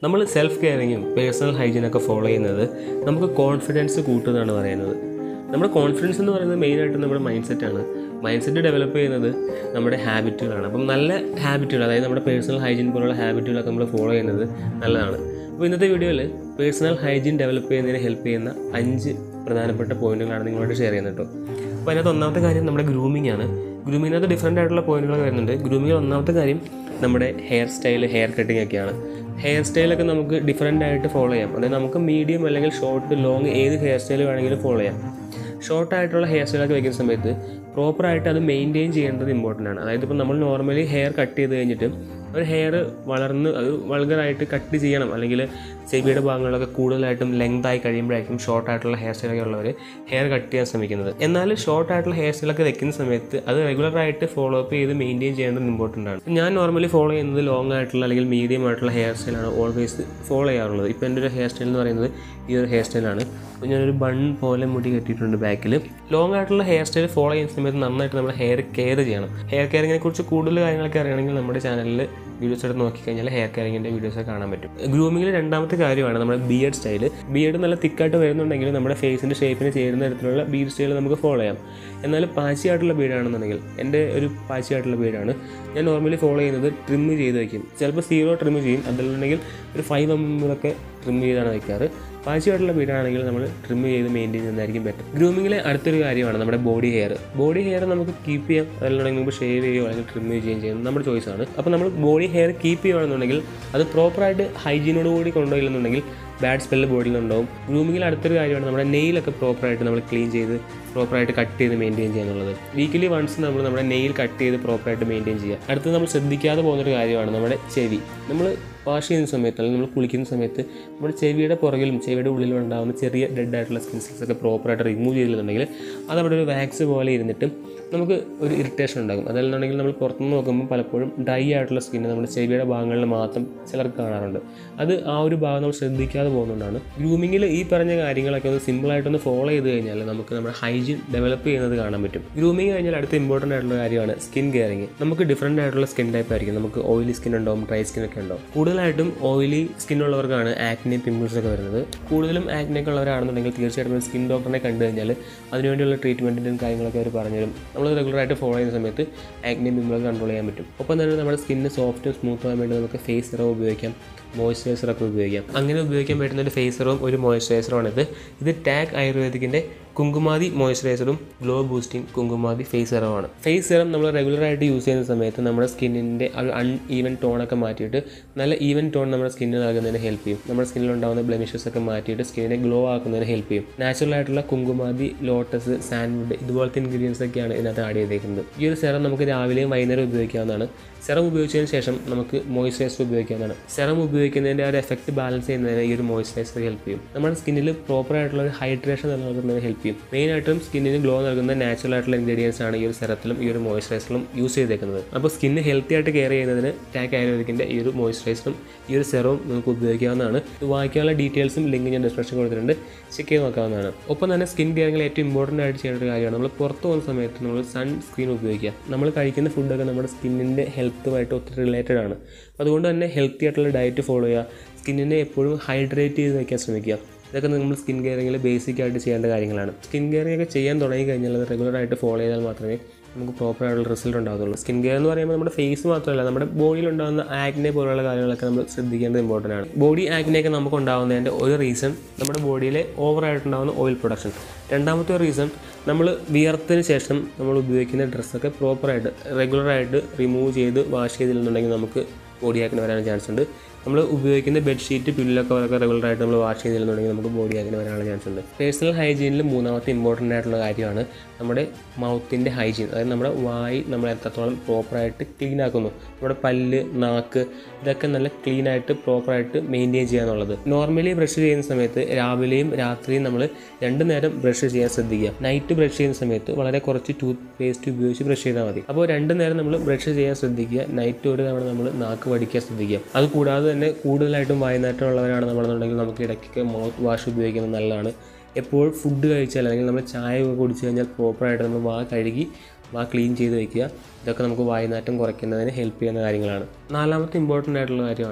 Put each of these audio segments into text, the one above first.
നമ്മൾ സെൽഫ് കെയറിങ്ങും പേഴ്സണൽ ഹൈജീനൊക്കെ ഫോളോ ചെയ്യുന്നത് നമുക്ക് കോൺഫിഡൻസ് കൂട്ടുന്നതാണ് പറയുന്നത്. നമ്മുടെ കോൺഫിഡൻസ് എന്ന് പറയുന്നത് മെയിനായിട്ട് നമ്മുടെ മൈൻഡ് സെറ്റാണ്. മൈൻഡ് സെറ്റ് ഡെവലപ്പ് ചെയ്യുന്നത് നമ്മുടെ ഹാബിറ്റുകളാണ്. അപ്പം നല്ല ഹാബിറ്റുകൾ, അതായത് നമ്മുടെ പേഴ്സണൽ ഹൈജീൻ പോലുള്ള ഹാബിറ്റുകളൊക്കെ നമ്മൾ ഫോളോ ചെയ്യുന്നത് നല്ലതാണ്. അപ്പോൾ ഇന്നത്തെ വീഡിയോയിൽ പേഴ്സണൽ ഹൈജീൻ ഡെവലപ്പ് ചെയ്യുന്നതിന് ഹെൽപ്പ് ചെയ്യുന്ന 5 പ്രധാനപ്പെട്ട പോയിന്റുകളാണ് നിങ്ങളോട് ഷെയർ ചെയ്യുന്നത് കേട്ടോ. അപ്പോൾ അതിനകത്ത് ഒന്നാമത്തെ കാര്യം നമ്മുടെ ഗ്രൂമിംഗ് ആണ്. ഗ്രൂമിങ്ങിനകത്ത് ഡിഫറൻ്റ് ആയിട്ടുള്ള പോയിന്റുകൾ വരുന്നുണ്ട്. ഗ്രൂമിങ്ങിൽ ഒന്നാമത്തെ കാര്യം നമ്മുടെ ഹെയർ സ്റ്റൈൽ, ഹെയർ കട്ടിംഗ് ഒക്കെയാണ്. ഹെയർ സ്റ്റൈലൊക്കെ നമുക്ക് ഡിഫറൻ്റ് ആയിട്ട് ഫോളോ ചെയ്യാം. അതായത് നമുക്ക് മീഡിയം അല്ലെങ്കിൽ ഷോർട്ട്, ലോങ് ഏത് ഹെയർ സ്റ്റൈൽ വേണമെങ്കിലും ഫോളോ ചെയ്യാം. ഷോർട്ടായിട്ടുള്ള ഹെയർ സ്റ്റൈലൊക്കെ വയ്ക്കുന്ന സമയത്ത് പ്രോപ്പറായിട്ട് അത് മെയിൻറ്റെയിൻ ചെയ്യേണ്ടത് ഇമ്പോർട്ടൻ്റ് ആണ്. അതായത് ഇപ്പോൾ നമ്മൾ നോർമലി ഹെയർ കട്ട് ചെയ്ത് കഴിഞ്ഞിട്ട് ഒരു ഹെയർ വളർന്ന് അത് വൾഗറായിട്ട് കട്ട് ചെയ്യണം, അല്ലെങ്കിൽ ചെവിയുടെ ഭാഗങ്ങളിലൊക്കെ കൂടുതലായിട്ടും ലെങ്തായി കഴിയുമ്പോഴായിരിക്കും ഷോർട്ടായിട്ടുള്ള ഹെയർ സ്റ്റൈലൊക്കെ ഉള്ളവർ ഹെയർ കട്ട് ചെയ്യാൻ ശ്രമിക്കുന്നത്. എന്നാൽ ഷോർട്ടായിട്ടുള്ള ഹെയർ സ്റ്റൈലൊക്കെ വെക്കുന്ന സമയത്ത് അത് റെഗുലറായിട്ട് ഫോളോ അപ്പ് ചെയ്ത് മെയിൻറ്റെയിൻ ചെയ്യേണ്ടത് ഇമ്പോർട്ടൻ്റ് ആണ്. ഞാൻ നോർമലി ഫോളോ ചെയ്യുന്നത് ലോങ് ആയിട്ടുള്ള അല്ലെങ്കിൽ മീഡിയം ആയിട്ടുള്ള ഹെയർ സ്റ്റൈലാണ് ഓൾവേസ് ഫോളോ ചെയ്യാറുള്ളത്. ഇപ്പോൾ എൻ്റെ ഒരു ഹെയർ സ്റ്റൈൽ എന്ന് പറയുന്നത് ഈ ഒരു ഹെയർ സ്റ്റൈലാണ്. അപ്പോൾ ഞാനൊരു ബൺ പോലെ മുടി കെട്ടിയിട്ടുണ്ട് ബാക്കിൽ. ലോങ് ആയിട്ടുള്ള ഹെയർ സ്റ്റൈൽ ഫോളോ ചെയ്യുന്ന സമയത്ത് നന്നായിട്ട് നമ്മൾ ഹെയർ കെയർ ചെയ്യണം. ഹെയർ കെയറിങ്ങിനെ കുറിച്ച് കൂടുതൽ കാര്യങ്ങളൊക്കെ അറിയണമെങ്കിൽ നമ്മുടെ ചാനലിൽ വീഡിയോസ് എടുത്ത് നോക്കിക്കഴിഞ്ഞാൽ ഹെയർ കെയറിങ്ങിൻ്റെ വീഡിയോസൊക്കെ കാണാൻ പറ്റും. ഗ്രൂമിങ്ങിൽ രണ്ടാമത്തെ കാര്യമാണ് നമ്മുടെ ബിയർഡ് സ്റ്റൈൽ. ബിയർഡ് നല്ല തിക്കായിട്ട് വരുന്നുണ്ടെങ്കിൽ നമ്മുടെ ഫേസിൻ്റെ ഷേപ്പിന് ചേരുന്ന തരത്തിലുള്ള ബിയർഡ് സ്റ്റൈൽ നമുക്ക് ഫോളോ ചെയ്യാം. എന്നാൽ പാച്ചിയായിട്ടുള്ള ബീഡാണെന്നുണ്ടെങ്കിൽ, എൻ്റെ ഒരു പാച്ചിയായിട്ടുള്ള ബീഡാണ്, ഞാൻ നോർമലി ഫോളോ ചെയ്യുന്നത് ട്രിം ചെയ്ത് വയ്ക്കും. ചിലപ്പോൾ 0 ട്രിം ചെയ്യും, അതല്ലെന്നുണ്ടെങ്കിൽ ഒരു 5 mm ട്രിം ചെയ്താണ് വയ്ക്കാറ്. പാച്ചിയായിട്ടുള്ള ബീഡാണെങ്കിൽ നമ്മൾ ട്രിം ചെയ്ത് മെയിൻറ്റെയിൻ ചെയ്യുന്നതായിരിക്കും ബെറ്റർ. ഗ്രൂമിങ്ങിലെ അടുത്തൊരു കാര്യമാണ് നമ്മുടെ ബോഡി ഹെയർ. ബോഡി ഹെയർ നമുക്ക് കീപ്പ് ചെയ്യാം, അതല്ലെന്നുണ്ടെങ്കിൽ നമുക്ക് ഷേവ് ചെയ്യുകയോ അല്ലെങ്കിൽ ട്രിം ചെയ്യുകയും ചെയ്യുന്നത് നമ്മുടെ ചോയ്സാണ്. അപ്പോൾ നമ്മൾ ബോഡി ഹെയർ കീപ്പ് ചെയ്യുകയാണെന്നുണ്ടെങ്കിൽ അത് പ്രോപ്പറായിട്ട് ഹൈജീനോട് കൂടി കൊണ്ടുപോയില്ലെന്നുണ്ടെങ്കിൽ ബാഡ് സ്മെല്ല് ബോഡിയിൽ ഉണ്ടാവും. ഗ്രൂമിങ്ങിൽ അടുത്തൊരു കാര്യമാണ് നമ്മുടെ നെയിലൊക്കെ പ്രോപ്പറായിട്ട് നമ്മൾ ക്ലീൻ ചെയ്ത് പ്രോപ്പറായിട്ട് കട്ട് ചെയ്ത് മെയിൻറ്റെയിൻ ചെയ്യുക എന്നുള്ളത്. വീക്കിലി വൺസ് നമ്മൾ നമ്മുടെ നെയിൽ കട്ട് ചെയ്ത് പ്രോപ്പറായിട്ട് മെയിൻറ്റെയിൻ ചെയ്യുക. അടുത്ത് നമ്മൾ ശ്രദ്ധിക്കാതെ പോകുന്നൊരു കാര്യമാണ് നമ്മുടെ ചെവി. നമ്മൾ വാഷ് ചെയ്യുന്ന സമയത്ത് അല്ലെങ്കിൽ നമ്മൾ കുളിക്കുന്ന സമയത്ത് നമ്മുടെ ചെവിയുടെ പുറകിലും ചെവിയുടെ ഉള്ളിലും ഉണ്ടാകുന്ന ചെറിയ ഡെഡ് ആയിട്ടുള്ള സ്കിൻ സെൽസ് ഒക്കെ പ്രോപ്പറായിട്ട് റിമൂവ് ചെയ്തിട്ടുണ്ടെങ്കിൽ അതവിടെ ഒരു വാക്സ് പോലെ ഇരുന്നിട്ട് നമുക്ക് ഒരു ഇറിറ്റേഷൻ ഉണ്ടാകും. അതല്ലെന്നുണ്ടെങ്കിൽ നമ്മൾ പുറത്തുനിന്ന് നോക്കുമ്പോൾ പലപ്പോഴും ഡ്രൈ ആയിട്ടുള്ള സ്കിന്ന് നമ്മുടെ ചെവിയുടെ ഭാഗങ്ങളിൽ മാത്രം ചിലർക്ക് കാണാറുണ്ട്. അത് ആ ഒരു ഭാഗം നമ്മൾ ശ്രദ്ധിക്കാതെ പോകുന്നതുകൊണ്ടാണ്. ഗ്രൂമിങ്ങിൽ ഈ പറഞ്ഞ കാര്യങ്ങളൊക്കെ ഒന്ന് സിമ്പിളായിട്ടൊന്ന് ഫോളോ ചെയ്ത് കഴിഞ്ഞാൽ നമുക്ക് നമ്മുടെ ഹൈജീൻ ഡെവലപ്പ് ചെയ്യുന്നത് കാണാൻ പറ്റും. ഗ്രൂമിങ് കഴിഞ്ഞാൽ അടുത്ത ഇമ്പോർട്ടൻ്റ് ആയിട്ടുള്ള കാര്യമാണ് സ്കിൻ കെയറിങ്. നമുക്ക് ഡിഫറൻ്റ് ആയിട്ടുള്ള സ്കിൻ ടൈപ്പ് ആയിരിക്കും. നമുക്ക് ഓയിലി സ്കിൻ ഉണ്ടാവും, ഡ്രൈ സ്കിൻ ഒക്കെ ഉണ്ടാവും. കൂടുതലായിട്ടും ഓയിലി സ്കിൻ ഉള്ളവർക്കാണ് ആക്നെ, പിമ്പിൾസ് ഒക്കെ വരുന്നത്. കൂടുതലും ആക്നെ ഒക്കെ ഉള്ളവരാണെന്നുണ്ടെങ്കിൽ തീർച്ചയായിട്ടും ഒരു സ്കിൻ ഡോക്ടറിനെ കണ്ടു കഴിഞ്ഞാൽ അതിനുവേണ്ടിയുള്ള ട്രീറ്റ്മെൻറ്റിൻ്റെയും കാര്യങ്ങളൊക്കെ അവർ പറഞ്ഞുതരും. നമ്മൾ റെഗുലറായിട്ട് ഫോളോ ചെയ്യുന്ന സമയത്ത് ആക്നെ, പിമ്പിൾസ് കൺട്രോൾ ചെയ്യാൻ പറ്റും. ഒപ്പം തന്നെ നമ്മുടെ സ്കിന്ന് സോഫ്റ്റും സ്മൂത്തും ആകാൻ വേണ്ടി നമുക്ക് ഫേസ് സെറം ഉപയോഗിക്കാം, മോയ്സ്ചറൈസറൊക്കെ ഉപയോഗിക്കാം. അങ്ങനെ ഉപയോഗിക്കാൻ പറ്റുന്ന ഒരു ഫേസ് സെറവും ഒരു മോയ്സ്ചറൈസറുമാണിത്. ഇത് ടാക് ആയുർവേദിക്കിൻ്റെ കുങ്കുമാതി മോയ്സ്ചറൈസറും ഗ്ലോ ബൂസ്റ്റിംഗ് കുങ്കുമാതി ഫേസ് സെറമാണ്. ഫേസ് സെറം നമ്മൾ റെഗുലറായിട്ട് യൂസ് ചെയ്യുന്ന സമയത്ത് നമ്മുടെ സ്കിന്നിൻ്റെ ഒരു അൺഈവൻ ടോണൊക്കെ മാറ്റിയിട്ട് നല്ല ഈവൻ ടോൺ നമ്മുടെ സ്കിന്നിന് നൽകുന്നതിന് ഹെൽപ്പ് ചെയ്യും. നമ്മുടെ സ്കിന്നിലുണ്ടാകുന്ന ബ്ലെമിഷസ് ഒക്കെ മാറ്റിയിട്ട് സ്കിന്നിനെ ഗ്ലോ ആക്കുന്നതിന് ഹെൽപ്പ് ചെയ്യും. നാച്ചുറൽ ആയിട്ടുള്ള കുങ്കുമാതി, ലോട്ടസ്, സാൻഡ്വുഡ് ഇതുപോലത്തെ ഇൻഗ്രീഡിയൻസ് ഒക്കെയാണ് ഇതിനകത്ത് ആഡ് ചെയ്തേക്കുന്നത്. ഈ ഒരു സെറം നമുക്ക് രാവിലെയും വൈകുന്നേരം ഉപയോഗിക്കാവുന്നതാണ്. സെറം ഉപയോഗിച്ചതിന് ശേഷം നമുക്ക് മോയ്സ്ചറൈസർ ഉപയോഗിക്കാവുന്നതാണ്. സെറം ഉപയോഗിക്കുന്നതിൻ്റെ ഒരു എഫക്റ്റ് ബാലൻസ് ചെയ്യുന്നതിന് ഈ ഒരു മോയ്സ്ചറൈസർ ഹെൽപ്പ് ചെയ്യും. നമ്മുടെ സ്കിന്നിൽ പ്രോപ്പറായിട്ടുള്ള ഒരു ഹൈഡ്രേഷൻ നിലനിൽക്കുന്നതിന് ഹെൽപ്പ് ചെയ്യും. മെയിനായിട്ടും സ്കിന്നിന് ഗ്ലോ നൽകുന്ന നാച്ചുറൽ ആയിട്ടുള്ള ഇൻഗ്രീഡിയൻസ് ആണ് ഈ ഒരു സെറത്തിലും ഈ ഒരു മോയ്സ്ചറൈസറിലും യൂസ് ചെയ്തേക്കുന്നത്. അപ്പോൾ സ്കിന്ന് ഹെൽത്തി ആയിട്ട് കെയർ ചെയ്യുന്നതിന് ടാക് ആയുർവേദിക്കിൻ്റെ ഈ ഒരു മോയ്സ്ചറൈസറും ഈ ഒരു സെറവും നമുക്ക് ഉപയോഗിക്കാവുന്നതാണ്. ഇത് വാങ്ങിക്കാനുള്ള ഡീറ്റെയിൽസും ലിങ്ക് ഞാൻ ഡിസ്ക്രിപ്ഷൻ കൊടുത്തിട്ടുണ്ട്, ചെക്ക് ചെയ്ത് നോക്കാവുന്നതാണ്. ഒപ്പം തന്നെ സ്കിൻ കെയറിങ്ങിൽ ഏറ്റവും ഇമ്പോർട്ടൻ്റ് ആയിട്ട് ചെയ്യേണ്ട ഒരു കാര്യമാണ് നമ്മൾ പുറത്ത് പോകുന്ന സമയത്ത് നമ്മൾ സൺസ്ക്രീൻ ഉപയോഗിക്കുക. നമ്മൾ കഴിക്കുന്ന ഫുഡൊക്കെ നമ്മുടെ സ്കിന്നിൻ്റെ ഹെൽത്തുമായിട്ട് ഒത്തിരി റിലേറ്റഡ് ആണ്. അതുകൊണ്ട് തന്നെ ഹെൽത്തി ആയിട്ടുള്ള ഡയറ്റ് ഫോളോ ചെയ്യുക, സ്കിന്നിനെ എപ്പോഴും ഹൈഡ്രേറ്റ് ചെയ്ത് വയ്ക്കാൻ ശ്രമിക്കുക. ഇതൊക്കെ നമ്മൾ സ്കിൻ കെയറിങ്ങിൽ ബേസിക് ആയിട്ട് ചെയ്യേണ്ട കാര്യങ്ങളാണ്. സ്കിൻ കെയറിംഗ് ഒക്കെ ചെയ്യാൻ തുടങ്ങി കഴിഞ്ഞാൽ അത് റെഗുലറായിട്ട് ഫോളോ ചെയ്താൽ മാത്രമേ നമുക്ക് പ്രോപ്പറായിട്ടുള്ള റിസൾട്ട് ഉണ്ടാകുള്ളൂ. സ്കിൻ കെയർ എന്ന് പറയുമ്പോൾ നമ്മുടെ ഫേസ് മാത്രമല്ല, നമ്മുടെ ബോഡിയിൽ ഉണ്ടാകുന്ന ആക്നെ പോലുള്ള കാര്യങ്ങളൊക്കെ നമ്മൾ ശ്രദ്ധിക്കേണ്ടത് ഇമ്പോർട്ടൻ്റ് ആണ്. ബോഡി ആക്നെയൊക്കെ നമുക്ക് ഉണ്ടാകുന്നതിൻ്റെ ഒരു റീസൺ നമ്മുടെ ബോഡിയിലെ ഓവറായിട്ടുണ്ടാകുന്ന ഓയിൽ പ്രൊഡക്ഷൻ. രണ്ടാമത്തെ ഒരു റീസൺ നമ്മൾ വിയർത്തതിന് ശേഷം നമ്മൾ ഉപയോഗിക്കുന്ന ഡ്രസ്സൊക്കെ പ്രോപ്പറായിട്ട് റെഗുലറായിട്ട് റിമൂവ് ചെയ്ത് വാഷ് ചെയ്തില്ലെന്നുണ്ടെങ്കിൽ നമുക്ക് ബോഡി ആക്നെ വരാൻ ചാൻസ് ഉണ്ട്. നമ്മൾ ഉപയോഗിക്കുന്ന ബെഡ്ഷീറ്റ്, പില്ലൊക്കെ വളരെ റെഗുലറായിട്ട് നമ്മൾ വാഷ് ചെയ്തില്ലെന്നുണ്ടെങ്കിൽ നമുക്ക് ബോഡി ആക്നെ വരാനുള്ള ചാൻസ് ഉണ്ട്. പേഴ്സണൽ ഹൈജീനിൽ മൂന്നാമത്തെ ഇമ്പോർട്ടൻ്റ് ആയിട്ടുള്ള കാര്യമാണ് നമ്മുടെ മൗത്തിൻ്റെ ഹൈജീൻ. അതായത് നമ്മുടെ വായി നമ്മൾ എത്രത്തോളം പ്രോപ്പറായിട്ട് ക്ലീൻ ആക്കുന്നു. നമ്മുടെ പല്ല്, നാക്ക് ഇതൊക്കെ നല്ല ക്ലീനായിട്ട് പ്രോപ്പറായിട്ട് മെയിൻറ്റെയിൻ ചെയ്യുക എന്നുള്ളത്. നോർമലി ബ്രഷ് ചെയ്യുന്ന സമയത്ത് രാവിലെയും രാത്രിയും നമ്മൾ 2 നേരം ബ്രഷ് ചെയ്യാൻ ശ്രദ്ധിക്കുക. നൈറ്റ് ബ്രഷ് ചെയ്യുന്ന സമയത്ത് വളരെ കുറച്ച് ടൂത്ത് പേസ്റ്റ് ഉപയോഗിച്ച് ബ്രഷ് ചെയ്താൽ മതി. അപ്പോൾ 2 നേരം നമ്മൾ ബ്രഷ് ചെയ്യാൻ ശ്രദ്ധിക്കുക. നൈറ്റ് ഒരു തവണ നമ്മൾ നാക്ക് വടിക്കാൻ ശ്രദ്ധിക്കുക. അതുകൂടാതെ തന്നെ കൂടുതലായിട്ടും വായനാറ്റമുള്ളവരാണ് നമ്മളെന്നുണ്ടെങ്കിൽ നമുക്ക് ഇടയ്ക്കൊക്കെ മൗത്ത് വാഷ് ഉപയോഗിക്കുന്നത് നല്ലതാണ്. എപ്പോഴും ഫുഡ് കഴിച്ചാൽ അല്ലെങ്കിൽ നമ്മൾ ചായ ഒക്കെ കുടിച്ച് കഴിഞ്ഞാൽ പ്രോപ്പറായിട്ട് നമ്മൾ വാ കഴുകി വാ ക്ലീൻ ചെയ്ത് വയ്ക്കുക. ഇതൊക്കെ നമുക്ക് വായനാറ്റം കുറയ്ക്കുന്നതിന് ഹെൽപ്പ് ചെയ്യുന്ന കാര്യങ്ങളാണ്. നാലാമത്തെ ഇമ്പോർട്ടൻ്റ് ആയിട്ടുള്ള കാര്യമാണ്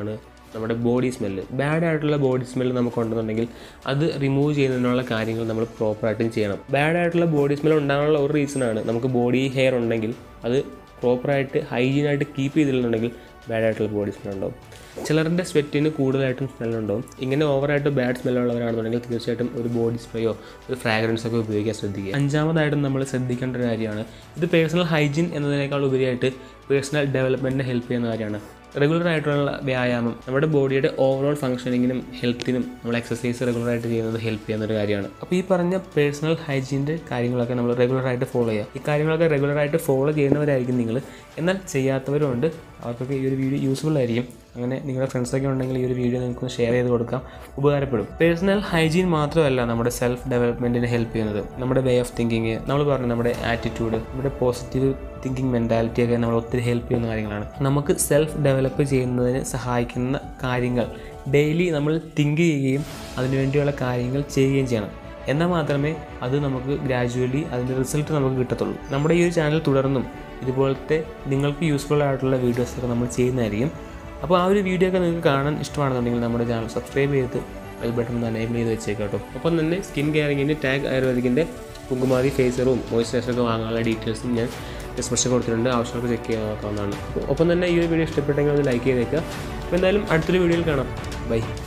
നമ്മുടെ ബോഡി സ്മെല്ല്. ബാഡായിട്ടുള്ള ബോഡി സ്മെല്ല് നമുക്കുണ്ടെന്നുണ്ടെങ്കിൽ അത് റിമൂവ് ചെയ്യുന്നതിനുള്ള കാര്യങ്ങൾ നമ്മൾ പ്രോപ്പറായിട്ടും ചെയ്യണം. ബാഡായിട്ടുള്ള ബോഡി സ്മെല്ല് ഉണ്ടാകാനുള്ള ഒരു റീസണാണ് നമുക്ക് ബോഡി ഹെയർ ഉണ്ടെങ്കിൽ അത് പ്രോപ്പറായിട്ട് ഹൈജീനായിട്ട് കീപ്പ് ചെയ്തിട്ടുണ്ടെങ്കിൽ ബാഡായിട്ടുള്ള ബോഡി സ്മെൽ ഉണ്ടാവും. ചിലരുടെ സ്വെറ്റിന് കൂടുതലായിട്ടും സ്മെല്ലുണ്ടാവും. ഇങ്ങനെ ഓവറായിട്ട് ബാഡ് സ്മെല്ലുള്ളവരാണെന്നുണ്ടെങ്കിൽ തീർച്ചയായിട്ടും ഒരു ബോഡി സ്പ്രേയോ ഒരു ഫ്രാഗ്രൻസൊക്കെ ഉപയോഗിക്കാൻ ശ്രദ്ധിക്കുക. അഞ്ചാമതായിട്ടും നമ്മൾ ശ്രദ്ധിക്കേണ്ട ഒരു കാര്യമാണ്, ഇത് പേഴ്സണൽ ഹൈജീൻ എന്നതിനേക്കാൾ ഉപരിയായിട്ട് പേഴ്സണൽ ഡെവലപ്മെൻറ്റിനെ ഹെൽപ്പ് ചെയ്യുന്ന കാര്യമാണ്. റെഗുലറായിട്ടുള്ള വ്യായാമം നമ്മുടെ ബോഡിയുടെ ഓവറോൾ ഫംഗ്ഷനിങ്ങിനും ഹെൽത്തിനും നമ്മൾ എക്സസൈസ് റെഗുലറായിട്ട് ചെയ്യുന്നത് ഹെൽപ്പ് ചെയ്യുന്നൊരു കാര്യമാണ്. അപ്പോൾ ഈ പറഞ്ഞ പേഴ്സണൽ ഹൈജീൻ്റെ കാര്യങ്ങളൊക്കെ നമ്മൾ റെഗുലറായിട്ട് ഫോളോ ചെയ്യുക. ഈ കാര്യങ്ങളൊക്കെ റെഗുലറായിട്ട് ഫോളോ ചെയ്യുന്നവരായിരിക്കും നിങ്ങൾ. എന്നാൽ ചെയ്യാത്തവരുണ്ട്, അവർക്കൊക്കെ ഈ ഒരു വീഡിയോ യൂസ്ഫുൾ ആയിരിക്കും. അങ്ങനെ നിങ്ങളുടെ ഫ്രണ്ട്സൊക്കെ ഉണ്ടെങ്കിൽ ഈ ഒരു വീഡിയോ നിങ്ങൾക്ക് ഷെയർ ചെയ്ത് കൊടുക്കാം, ഉപകാരപ്പെടും. പേഴ്സണൽ ഹൈജീൻ മാത്രമല്ല നമ്മുടെ സെൽഫ് ഡെവലപ്മെൻറ്റിന് ഹെൽപ്പ് ചെയ്യുന്നത്. നമ്മുടെ വേ ഓഫ് തിങ്കിങ്, നമ്മൾ പറഞ്ഞു നമ്മുടെ ആറ്റിറ്റ്യൂഡ്, നമ്മുടെ പോസിറ്റീവ് തിങ്കിങ് മെൻറ്റാലിറ്റിയൊക്കെ നമ്മൾ ഒത്തിരി ഹെൽപ്പ് ചെയ്യുന്ന കാര്യങ്ങളാണ്. നമുക്ക് സെൽഫ് ഡെവലപ്പ് ചെയ്യുന്നതിന് സഹായിക്കുന്ന കാര്യങ്ങൾ ഡെയിലി നമ്മൾ തിങ്ക് ചെയ്യുകയും അതിനുവേണ്ടിയുള്ള കാര്യങ്ങൾ ചെയ്യുകയും ചെയ്യണം. എന്നാൽ മാത്രമേ അത് നമുക്ക് ഗ്രാജുവലി അതിൻ്റെ റിസൾട്ട് നമുക്ക് കിട്ടത്തുള്ളൂ. നമ്മുടെ ഈ ഒരു ചാനൽ തുടർന്നും ഇതുപോലത്തെ നിങ്ങൾക്ക് യൂസ്ഫുൾ ആയിട്ടുള്ള വീഡിയോസൊക്കെ നമ്മൾ ചെയ്യുന്നതായിരിക്കും. അപ്പോൾ ആ ഒരു വീഡിയോ ഒക്കെ നിങ്ങൾക്ക് കാണാൻ ഇഷ്ടമാണെന്നുണ്ടെങ്കിൽ നമ്മുടെ ചാനൽ സബ്സ്ക്രൈബ് ചെയ്ത് ബെൽ ബട്ടൺ ഒന്ന് എനേബിൾ ചെയ്ത് വെച്ചേക്കാം കേട്ടോ. ഒപ്പം തന്നെ സ്കിൻ കെയറിങ്ങിൻ്റെ ടാഗ് ആയുർവേദിക്കിൻ്റെ കുങ്കുമാതി ഫേസ് സെറും മോയ്സ്ചറൈസറൊക്കെ വാങ്ങാനുള്ള ഡീറ്റെയിൽസും ഞാൻ ഡിസ്ക്രിപ്ഷൻ കൊടുത്തിട്ടുണ്ട്, ആവശ്യമൊക്കെ ചെക്ക് ചെയ്യാൻ നോക്കാവുന്നതാണ്. ഒപ്പം തന്നെ ഈ ഒരു വീഡിയോ ഇഷ്ടപ്പെട്ടെങ്കിൽ ഒന്ന് ലൈക്ക് ചെയ്തേക്കുക. അപ്പോൾ എന്തായാലും അടുത്തൊരു വീഡിയോയിൽ കാണാം. ബൈ.